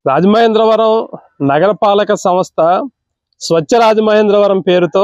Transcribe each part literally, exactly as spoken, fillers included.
రాజమహేంద్రవరం నగరపాలక సంస్థ స్వచ్ఛ రాజమహేంద్రవరం పేరుతో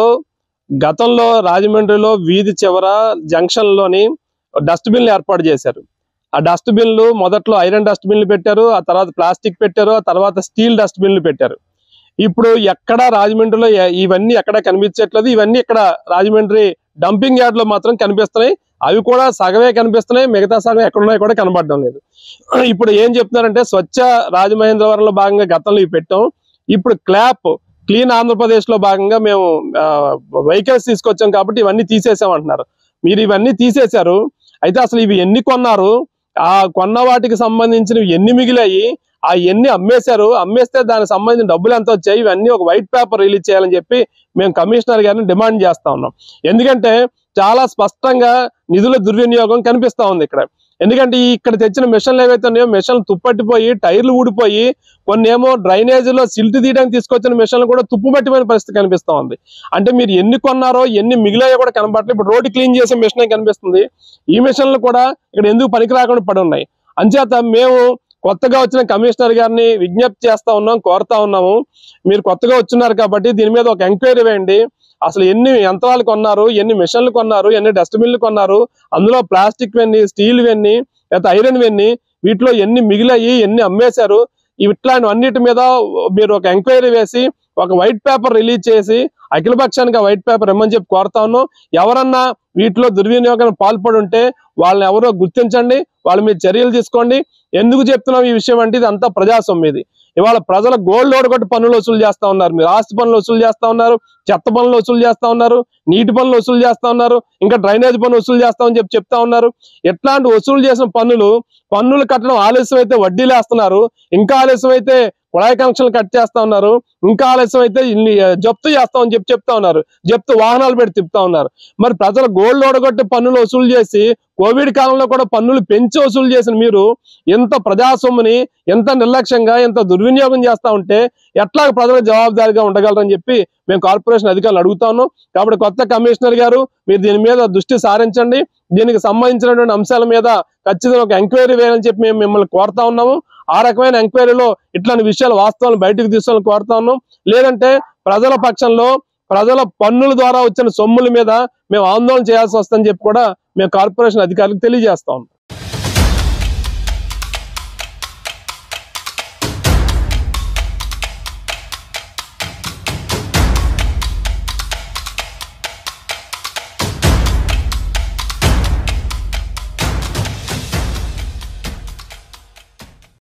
గతంలో రాజమండ్రిలో వీధి చివర జంక్షన్లోని డస్ట్బిన్లు ఏర్పాటు చేశారు. ఆ డస్ట్బిన్లు మొదట్లో ఐరన్ డస్ట్బిన్లు పెట్టారు, ఆ తర్వాత ప్లాస్టిక్ పెట్టారు, ఆ తర్వాత స్టీల్ డస్ట్బిన్లు పెట్టారు. ఇప్పుడు ఎక్కడ రాజమండ్రిలో ఇవన్నీ ఎక్కడ కనిపించట్లేదు. ఇవన్నీ ఇక్కడ రాజమండ్రి డంపింగ్ యార్డ్ లో మాత్రం కనిపిస్తున్నాయి. అవి కూడా సగమే కనిపిస్తున్నాయి, మిగతా సగం ఎక్కడున్నాయి కూడా కనబడడం లేదు. ఇప్పుడు ఏం చెప్తున్నారంటే స్వచ్ఛ రాజమహేంద్రవరంలో భాగంగా గతంలో ఇవి పెట్టాం, ఇప్పుడు క్లాప్ క్లీన్ ఆంధ్రప్రదేశ్ లో భాగంగా మేము వెహికల్స్ తీసుకొచ్చాం కాబట్టి ఇవన్నీ తీసేసాం అంటున్నారు. మీరు ఇవన్నీ తీసేశారు, అయితే అసలు ఇవి ఎన్ని కొన్నారు, ఆ కొన్న వాటికి సంబంధించినవి ఎన్ని మిగిలాయి, ఆ ఎన్ని అమ్మేశారు, అమ్మేస్తే దానికి సంబంధించిన డబ్బులు ఎంత వచ్చాయి, ఇవన్నీ ఒక వైట్ పేపర్ రిలీజ్ చేయాలని చెప్పి మేము కమిషనర్ గారిని డిమాండ్ చేస్తా ఉన్నాం. ఎందుకంటే చాలా స్పష్టంగా నిధుల దుర్వినియోగం కనిపిస్తా ఉంది ఇక్కడ. ఎందుకంటే ఇక్కడ తెచ్చిన మిషన్లు ఏవైతే ఉన్నాయో మిషన్లు తుప్పట్టిపోయి టైర్లు ఊడిపోయి, కొన్ని ఏమో డ్రైనేజీలో సిల్ట్ తీయడానికి తీసుకొచ్చిన మిషన్లు కూడా తుప్పు పట్టిపోయిన పరిస్థితి కనిపిస్తా ఉంది. అంటే మీరు ఎన్ని కొన్నారో ఎన్ని మిగిలాయో కూడా కనబడలేదు. ఇప్పుడు రోడ్డు క్లీన్ చేసే మిషనే కనిపిస్తుంది, ఈ మిషన్లు కూడా ఇక్కడ ఎందుకు పనికి రాకుండా పడి ఉన్నాయి. అంచేత మేము కొత్తగా వచ్చిన కమిషనర్ గారిని విజ్ఞప్తి చేస్తా ఉన్నాం, కోరుతా ఉన్నాము, మీరు కొత్తగా వచ్చున్నారు కాబట్టి దీని మీద ఒక ఎంక్వైరీ వేయండి. అసలు ఎన్ని యంత్రాలు కొన్నారు, ఎన్ని మిషన్లు కొన్నారు, ఎన్ని డస్ట్బిన్లు కొన్నారు, అందులో ప్లాస్టిక్ వెన్ని, స్టీల్ వెన్ని, లేకపోతే ఐరన్ వెన్ని, వీటిలో ఎన్ని మిగిలాయి, ఎన్ని అమ్మేశారు, ఇట్లాంటి అన్నిటి మీద మీరు ఒక ఎంక్వైరీ వేసి ఒక వైట్ పేపర్ రిలీజ్ చేసి అఖిలపక్షానికి ఆ వైట్ పేపర్ ఇమ్మని చెప్పి కోరుతా ఉన్నాం. ఎవరన్నా వీటిలో దుర్వినియోగానికి పాల్పడి ఉంటే వాళ్ళని ఎవరో గుర్తించండి, వాళ్ళ మీద చర్యలు తీసుకోండి. ఎందుకు చెప్తున్నాం ఈ విషయం అంటే ఇది అంతా ప్రజాస్వామ్యం. ఇది ఇవాళ ప్రజల గోల్డ్ ఓడగొట్టి పన్నులు వసూలు చేస్తా ఉన్నారు, మీరు ఆస్తి పన్నులు వసూలు చేస్తా ఉన్నారు, చెత్త పన్నులు వసూలు చేస్తా ఉన్నారు, నీటి పన్నులు వసూలు చేస్తా ఉన్నారు, ఇంకా డ్రైనేజ్ పన్ను వసూలు చేస్తామని చెప్పి చెప్తా ఉన్నారు. ఎట్లాంటి వసూలు చేసిన పన్నులు పన్నులు కట్టడం ఆలస్యం అయితే వడ్డీలు వేస్తున్నారు, ఇంకా ఆలస్యం అయితే కుళాయి కనెక్షన్లు కట్ చేస్తా ఉన్నారు, ఇంకా ఆలస్యం అయితే జప్తు చేస్తామని చెప్పి చెప్తా ఉన్నారు, జప్తు వాహనాలు పెట్టి తిప్పుతా ఉన్నారు. మరి ప్రజల గోల్డ్ ఓడగొట్టి పన్నులు వసూలు చేసి కోవిడ్ కాలంలో కూడా పన్నులు పెంచి వసూలు చేసిన మీరు ఎంత ప్రజాసొమ్ముని ఎంత నిర్లక్ష్యంగా ఎంత దుర్వినియోగం చేస్తా ఉంటే ఎట్లా ప్రజలకు జవాబుదారీగా ఉండగలరని చెప్పి మేము కార్పొరేషన్ అధికారులు అడుగుతా ఉన్నాం. కాబట్టి కొత్త కమిషనర్ గారు మీరు దీని మీద దృష్టి సారించండి, దీనికి సంబంధించినటువంటి అంశాల మీద ఖచ్చితంగా ఒక ఎంక్వైరీ వేయాలని చెప్పి మేము మిమ్మల్ని కోరుతా ఉన్నాము. ఆ రకమైన ఎంక్వైరీలో ఇట్లాంటి విషయాలు వాస్తవాలను బయటకు తీసుకోవాలని కోరుతా ఉన్నాం. లేదంటే ప్రజల పక్షంలో ప్రజల పన్నుల ద్వారా వచ్చిన సొమ్ముల మీద మేము ఆందోళన చేయాల్సి వస్తుందని చెప్పి కూడా మేము కార్పొరేషన్ అధికారులకు తెలియజేస్తాం.